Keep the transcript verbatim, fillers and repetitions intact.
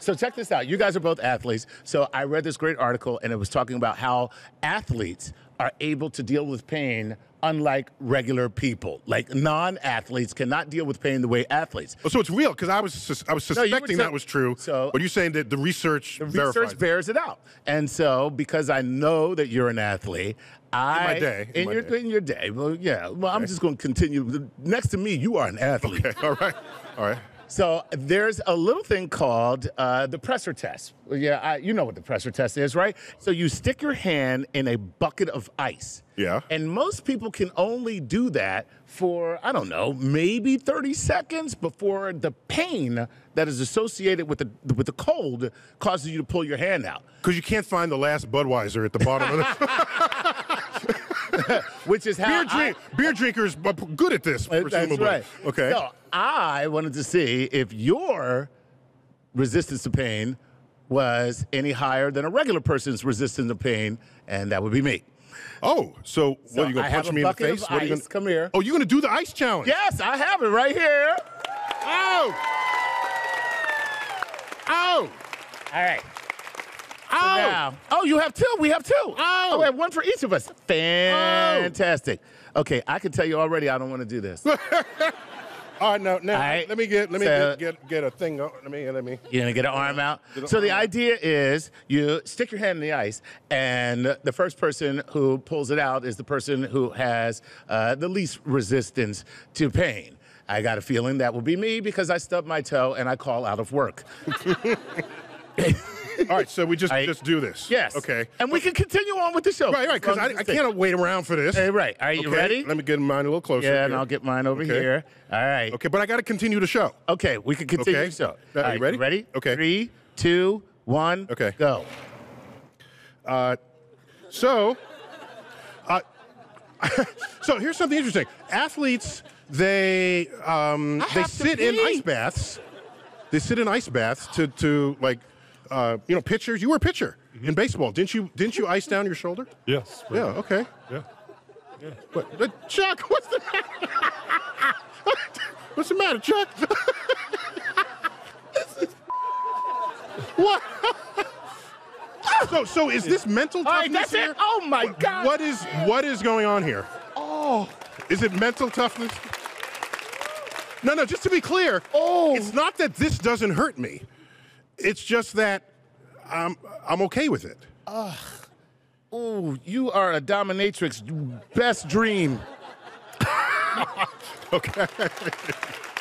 So check this out. You guys are both athletes. So I read this great article, and it was talking about how athletes are able to deal with pain unlike regular people. Like non-athletes cannot deal with pain the way athletes. Oh, so it's real, because I was sus I was suspecting no, that was true. So, but you're saying that the research the verifies research bears it out. And so because I know that you're an athlete, I in my day, in, in my your day. in your day. Well, yeah. Well, okay. I'm just going to continue. Next to me, you are an athlete. Okay. All right. All right. So there's a little thing called uh, the pressure test. Yeah, I, you know what the pressure test is, right? So you stick your hand in a bucket of ice. Yeah. And most people can only do that for, I don't know, maybe thirty seconds before the pain that is associated with the with the cold causes you to pull your hand out. Because you can't find the last Budweiser at the bottom of the... Which is how beer, drink, I, beer drinkers are good at this, presumably. That's right. Okay. So I wanted to see if your resistance to pain was any higher than a regular person's resistance to pain, and that would be me. Oh, so, So what, are you going I to punch have a me in the bucket face? of What are you ice. gonna... Come here. Oh, you're going to do the ice challenge? Yes, I have it right here. Oh! Oh! All right. Oh! So now, oh, you have two. We have two. Oh! Oh, we have one for each of us. Fantastic. Okay, I can tell you already I don't want to do this. All right, no, no. All right. Let me get, let me So- get, get, get a thing. Go- Let me, let me. You're gonna get an arm out. So the idea is you stick your hand in the ice, and the first person who pulls it out is the person who has uh, the least resistance to pain. I got a feeling that will be me because I stubbed my toe and I call out of work. All right, so we just I- just do this. Yes. Okay. And we can continue on with the show. Right, right, because I, I can't wait around for this. Hey, right. Are you Okay, ready? Let me get mine a little closer. Yeah, here. and I'll get mine over Okay. here. All right. Okay, but I got to continue the show. Okay, we can continue Okay. the show. Now, All are you right, ready? Ready? Okay. Three, two, one. Okay. Go. Uh, so, uh, so here's something interesting. Athletes, they um, I they have to sit in pee. ice baths. They sit in ice baths to to like, uh, you know, pitchers. You were a pitcher in baseball, didn't you? Didn't you ice down your shoulder? Yes. Yeah. Okay. Yeah. Yeah. What, uh, Chuck? What's the matter? What's the matter, Chuck? What? So, so is this mental All right, toughness that's here? it. Oh, my God. What is what is going on here? Oh. Is it mental toughness? No, no. Just to be clear, Oh. it's not that this doesn't hurt me. It's just that I'm I'm okay with it. Oh, you are a dominatrix best dream. Okay.